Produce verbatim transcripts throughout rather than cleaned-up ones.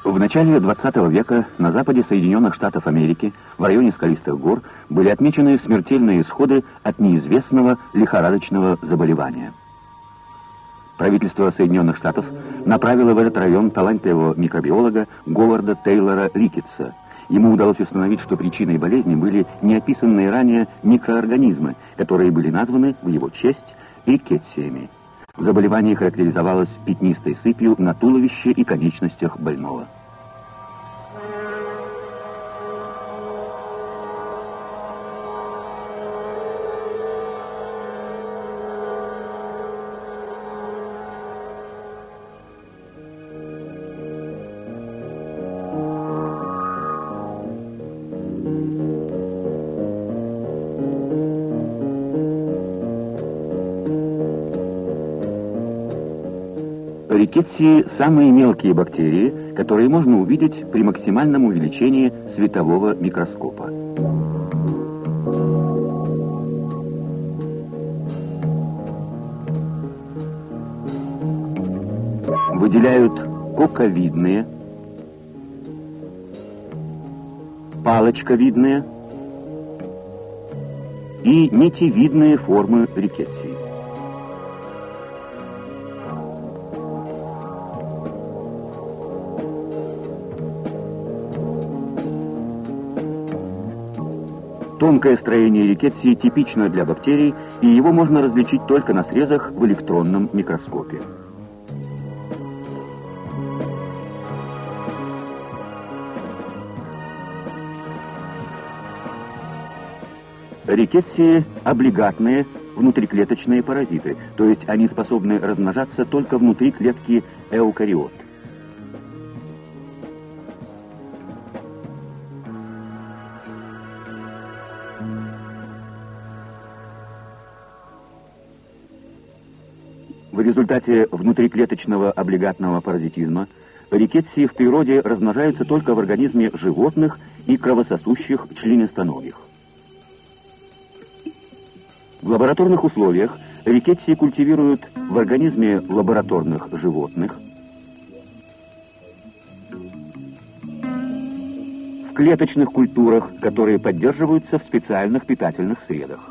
В начале двадцатого века на западе Соединенных Штатов Америки, в районе скалистых гор, были отмечены смертельные исходы от неизвестного лихорадочного заболевания. Правительство Соединенных Штатов направило в этот район талантливого микробиолога Говарда Тейлора Рикетса. Ему удалось установить, что причиной болезни были неописанные ранее микроорганизмы, которые были названы в его честь рикетсиями. Заболевание характеризовалось пятнистой сыпью на туловище и конечностях больного. Рикетсии – самые мелкие бактерии, которые можно увидеть при максимальном увеличении светового микроскопа. Выделяют коковидные, палочковидные и нитевидные формы рикетсии. Тонкое строение рикетсии типично для бактерий, и его можно различить только на срезах в электронном микроскопе. Рикетсии – облигатные внутриклеточные паразиты, то есть они способны размножаться только внутри клетки эукариот. В результате внутриклеточного облигатного паразитизма рикетсии в природе размножаются только в организме животных и кровососущих членистоногих. В лабораторных условиях рикетсии культивируют в организме лабораторных животных, в клеточных культурах, которые поддерживаются в специальных питательных средах.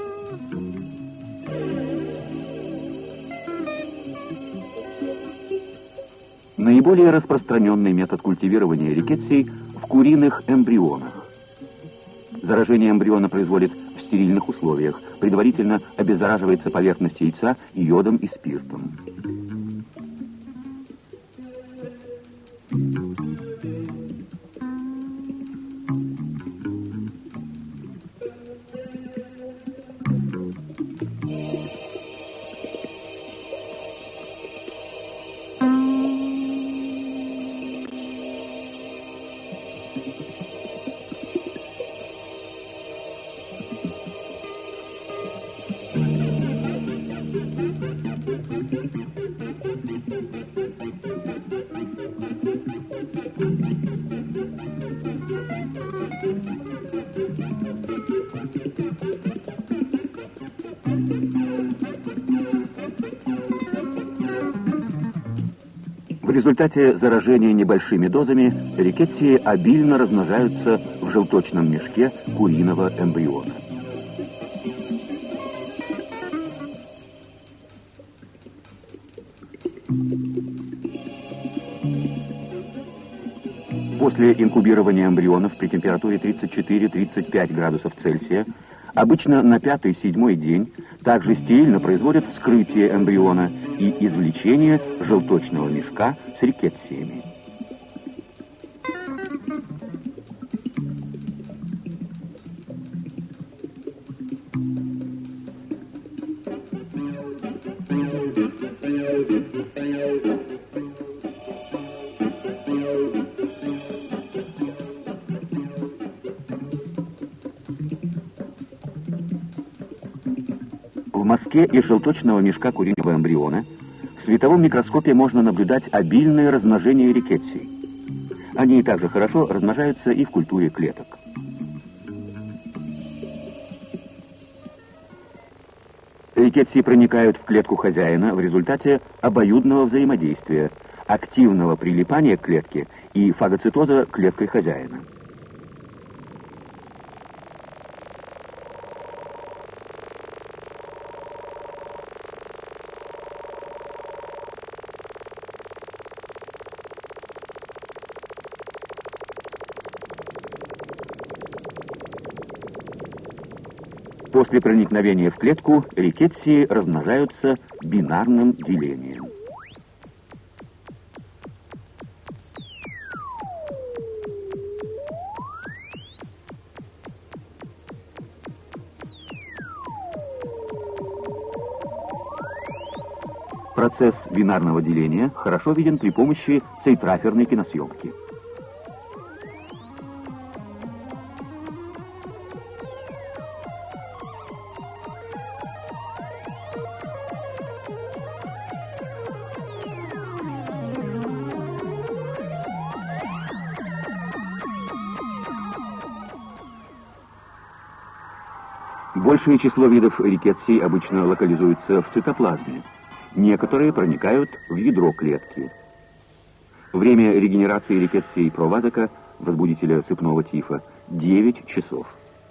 Наиболее распространенный метод культивирования рикетсий в куриных эмбрионах. Заражение эмбриона производит в стерильных условиях. Предварительно обеззараживается поверхность яйца йодом и спиртом. В результате заражения небольшими дозами рикетсии обильно размножаются в желточном мешке куриного эмбриона. После инкубирования эмбрионов при температуре тридцать четыре — тридцать пять градусов Цельсия обычно на пятый-седьмой день также стерильно производят вскрытие эмбриона и извлечение желточного мешка с рикетсиями. В мазке из желточного мешка куриного эмбриона в световом микроскопе можно наблюдать обильное размножение рикетсий. Они также хорошо размножаются и в культуре клеток. Рикетсии проникают в клетку хозяина в результате обоюдного взаимодействия. активного прилипания к клетке и фагоцитоза клеткой хозяина. После проникновения в клетку рикетсии размножаются бинарным делением. Процесс бинарного деления хорошо виден при помощи цейтраферной киносъемки. Большее число видов рикетсий обычно локализуется в цитоплазме. Некоторые проникают в ядро клетки. Время регенерации рикетсий провазека, возбудителя сыпного тифа, девять часов.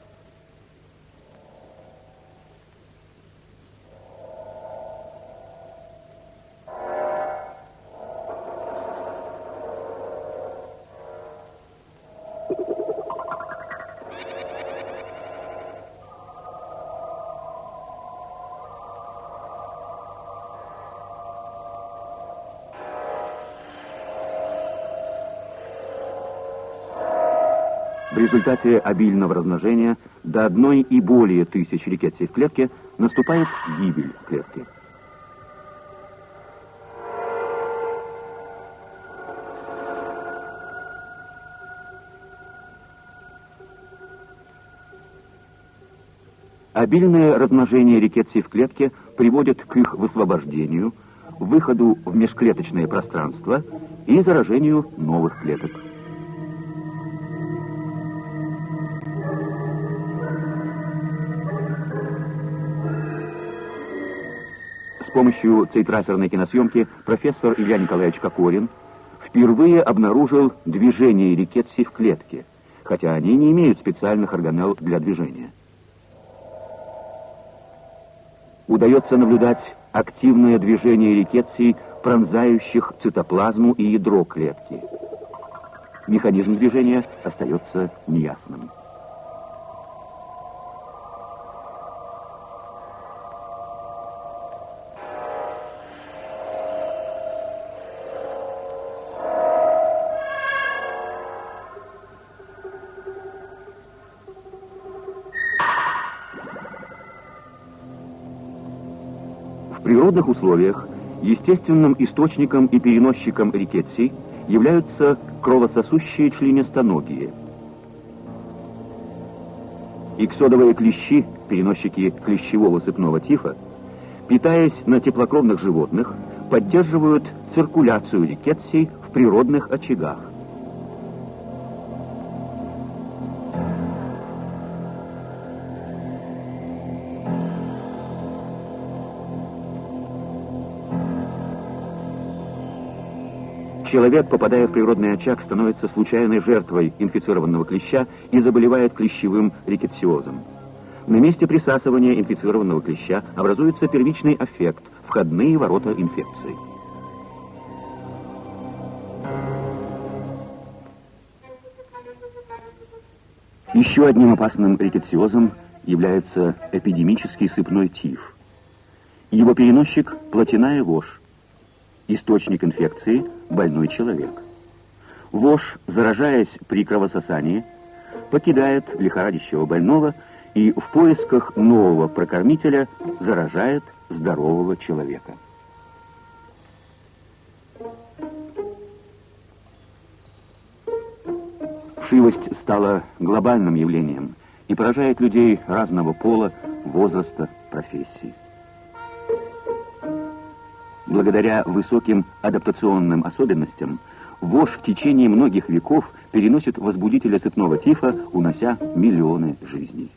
В результате обильного размножения до одной и более тысяч рикетсий в клетке наступает гибель клетки. Обильное размножение рикетсий в клетке приводит к их высвобождению, выходу в межклеточное пространство и заражению новых клеток. С помощью цейтраферной киносъемки профессор Илья Николаевич Кокорин впервые обнаружил движение рикетсий в клетке, хотя они не имеют специальных органелл для движения. Удается наблюдать активное движение рикетсий, пронзающих цитоплазму и ядро клетки. Механизм движения остается неясным. В природных условиях естественным источником и переносчиком рикетсий являются кровососущие членистоногие. Иксодовые клещи, переносчики клещевого сыпного тифа, питаясь на теплокровных животных, поддерживают циркуляцию рикетсий в природных очагах. Человек, попадая в природный очаг, становится случайной жертвой инфицированного клеща и заболевает клещевым рикетсиозом. На месте присасывания инфицированного клеща образуется первичный аффект, входные ворота инфекции. Еще одним опасным рикетсиозом является эпидемический сыпной тиф. Его переносчик – плотяная вошь. Источник инфекции – больной человек. Вошь, заражаясь при кровососании, покидает лихорадящего больного и в поисках нового прокормителя заражает здорового человека. Вшивость стала глобальным явлением и поражает людей разного пола, возраста, профессии. Благодаря высоким адаптационным особенностям, вошь в течение многих веков переносит возбудителя сыпного тифа, унося миллионы жизней.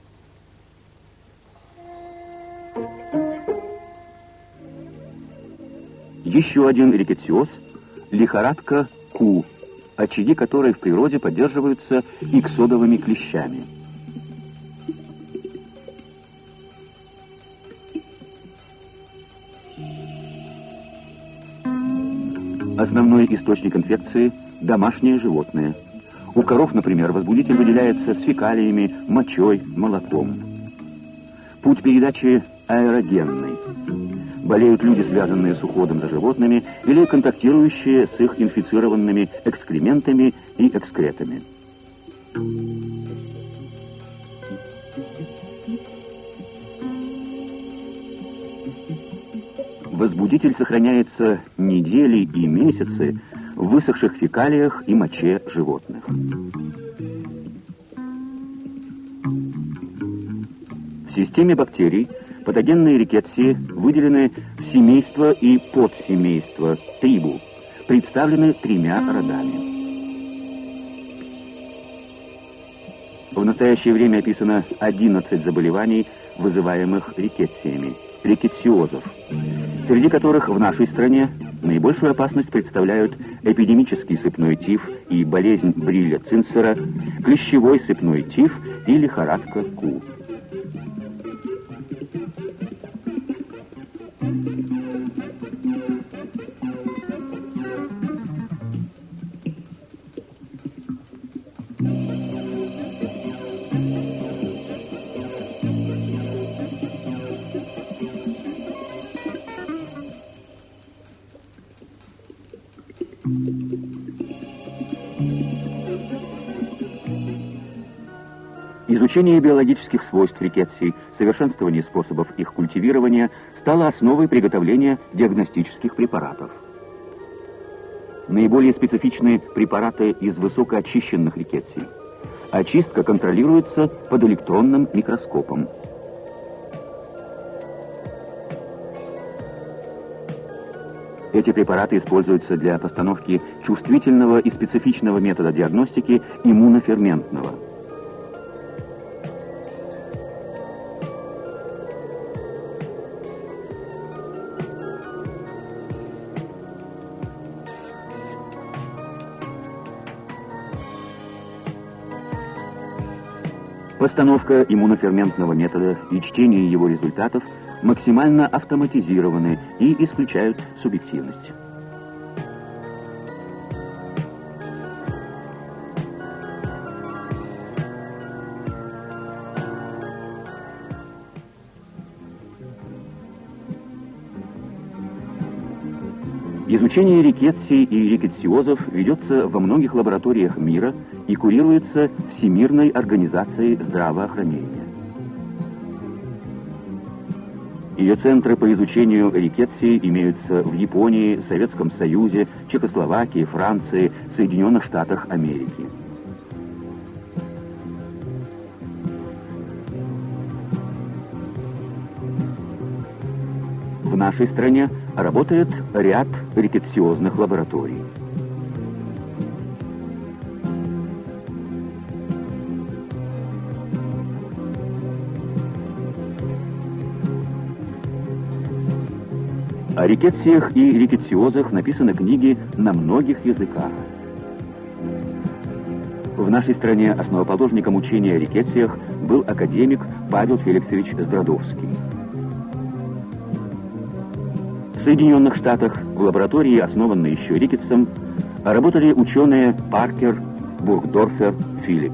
Еще один рикетсиоз лихорадка Ку, очаги которой в природе поддерживаются иксодовыми клещами. Основной источник инфекции – домашние животные. У коров, например, возбудитель выделяется с фекалиями, мочой, молоком. Путь передачи аэрогенный. Болеют люди, связанные с уходом за животными, или контактирующие с их инфицированными экскрементами и экскретами. Возбудитель сохраняется недели и месяцы в высохших фекалиях и моче животных. В системе бактерий патогенные рикетсии выделены в семейство и подсемейство трибу, представлены тремя родами. В настоящее время описано одиннадцать заболеваний, вызываемых рикетсиями, рикетсиозов, среди которых в нашей стране наибольшую опасность представляют эпидемический сыпной тиф и болезнь Бриля-Цинцера, клещевой сыпной тиф и лихорадка Ку. Изучение биологических свойств рикетсий, совершенствование способов их культивирования стало основой приготовления диагностических препаратов. Наиболее специфичны препараты из высокоочищенных рикетсий. Очистка контролируется под электронным микроскопом. Эти препараты используются для постановки чувствительного и специфичного метода диагностики иммуноферментного. Постановка иммуноферментного метода и чтение его результатов максимально автоматизированы и исключают субъективность. Изучение рикетсий и рикетсиозов ведется во многих лабораториях мира и курируется Всемирной организацией здравоохранения. Ее центры по изучению рикетсий имеются в Японии, Советском Союзе, Чехословакии, Франции, Соединенных Штатах Америки. В нашей стране работает ряд рикетсиозных лабораторий. О рикетсиях и рикетсиозах написаны книги на многих языках. В нашей стране основоположником учения о рикетсиях был академик Павел Феликсович Здрадовский. В Соединенных Штатах в лаборатории, основанной еще Рикетсом, работали ученые Паркер, Бургдорфер, Филипп.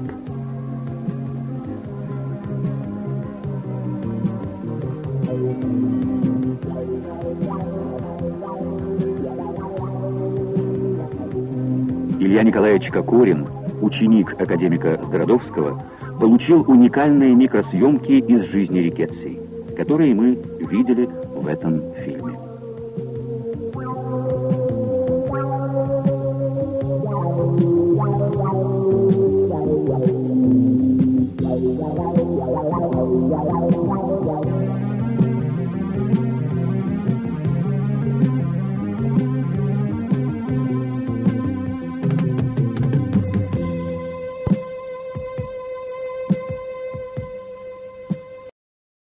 Илья Николаевич Кокорин, ученик академика Здрадовского, получил уникальные микросъемки из жизни рикетсий, которые мы видели в этом фильме.